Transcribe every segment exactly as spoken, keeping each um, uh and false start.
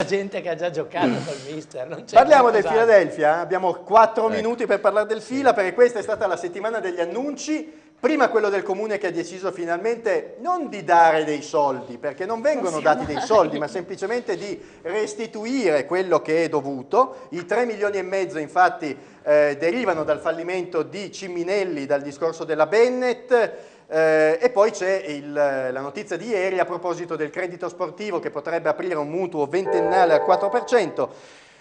gente che ha già giocato col mister. Non Parliamo del Philadelphia, abbiamo quattro ecco. minuti per parlare del Fila, perché questa è stata la settimana degli annunci. Prima quello del comune che ha deciso finalmente non di dare dei soldi, perché non vengono non dati mai. dei soldi, ma semplicemente di restituire quello che è dovuto. I tre milioni e mezzo infatti eh, derivano dal fallimento di Ciminelli, dal discorso della Bennett, eh, e poi c'è la notizia di ieri a proposito del credito sportivo che potrebbe aprire un mutuo ventennale al quattro per cento.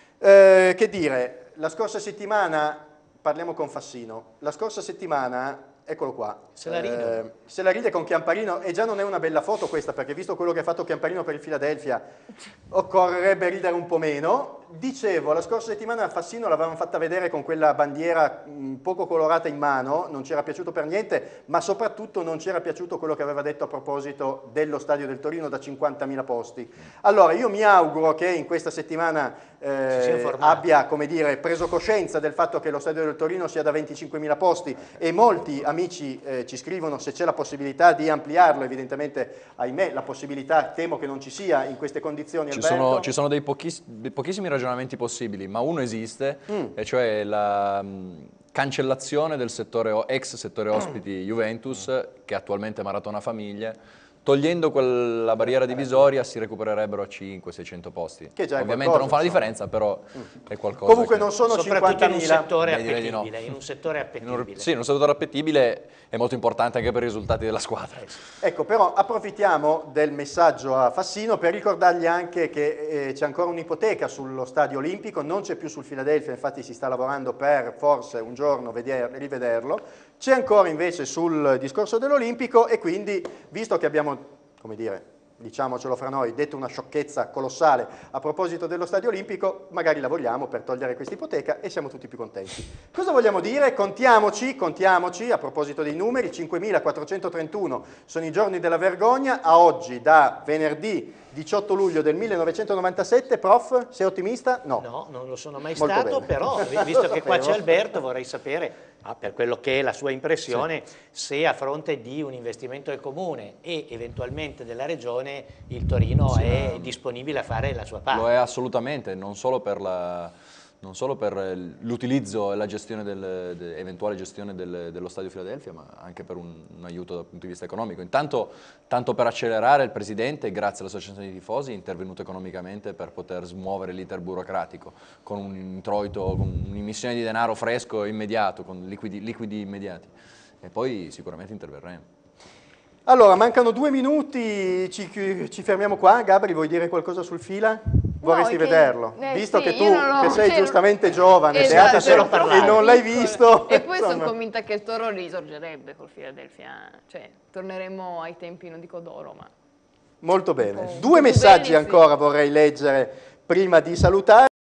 Eh, che dire, la scorsa settimana, parliamo con Fassino, la scorsa settimana... Eccolo qua, se la, eh, se la ride con Chiamparino, e già non è una bella foto questa, perché visto quello che ha fatto Chiamparino per il Philadelphia occorrerebbe ridere un po' meno. Dicevo, la scorsa settimana a Fassino l'avevamo fatta vedere con quella bandiera mh, poco colorata in mano, non ci era piaciuto per niente, ma soprattutto non ci era piaciuto quello che aveva detto a proposito dello Stadio del Torino da cinquantamila posti. Allora io mi auguro che in questa settimana eh, abbia, come dire, preso coscienza del fatto che lo Stadio del Torino sia da venticinquemila posti, e molti amici eh, ci scrivono se c'è la possibilità di ampliarlo. Evidentemente, ahimè, la possibilità temo che non ci sia in queste condizioni. Ci sono, ci sono dei, pochiss dei pochissimi ragionamenti possibili, ma uno esiste, mm. e cioè la mh, cancellazione del settore, ex settore ospiti mm. Juventus, mm. che attualmente è Maratona Famiglie. Togliendo quella barriera divisoria si recupererebbero cinquecento seicento posti. Che già ovviamente qualcosa, non fa la differenza, però mm. è qualcosa. Comunque che... non sono cinquantamila. In un settore appetibile, no. in un settore appetibile. In un, sì, in un settore appetibile è molto importante anche per i risultati della squadra. Ecco, però approfittiamo del messaggio a Fassino per ricordargli anche che eh, c'è ancora un'ipoteca sullo Stadio Olimpico, non c'è più sul Philadelphia, infatti si sta lavorando per forse un giorno veder, rivederlo. C'è ancora invece sul discorso dell'Olimpico, e quindi, visto che abbiamo, come dire, diciamocelo fra noi, detto una sciocchezza colossale a proposito dello Stadio Olimpico, magari lavoriamo per togliere questa ipoteca e siamo tutti più contenti. Cosa vogliamo dire? Contiamoci, contiamoci, a proposito dei numeri, cinquemilaquattrocentotrentuno sono i giorni della vergogna, a oggi, da venerdì diciotto luglio del millenovecentonovantasette. Prof, sei ottimista? No. No, non lo sono mai Molto stato, bene. Però, visto che qua c'è Alberto, vorrei sapere, ah, per quello che è la sua impressione, sì. se a fronte di un investimento del Comune e eventualmente della Regione il Torino sì, è ma... disponibile a fare la sua parte. Lo è assolutamente, non solo per la... non solo per l'utilizzo e la gestione del, de, eventuale gestione del, dello Stadio Philadelphia, ma anche per un, un aiuto dal punto di vista economico. Intanto, tanto per accelerare, il Presidente, grazie all'Associazione dei Tifosi, è intervenuto economicamente per poter smuovere l'iter burocratico, con un introito, con un'immissione di denaro fresco e immediato, con liquidi, liquidi immediati. E poi sicuramente interverremo. Allora, mancano due minuti, ci, ci fermiamo qua. Gabri, vuoi dire qualcosa sul Fila? Vorresti no, che, vederlo, eh, visto sì, che tu, non che sei giustamente giovane, esatto, esatto, e non l'hai visto. E poi insomma. sono convinta che il Toro risorgerebbe col Philadelphia, cioè torneremo ai tempi, non dico d'oro, ma... Molto bene. Due messaggi ancora vorrei leggere prima di salutare.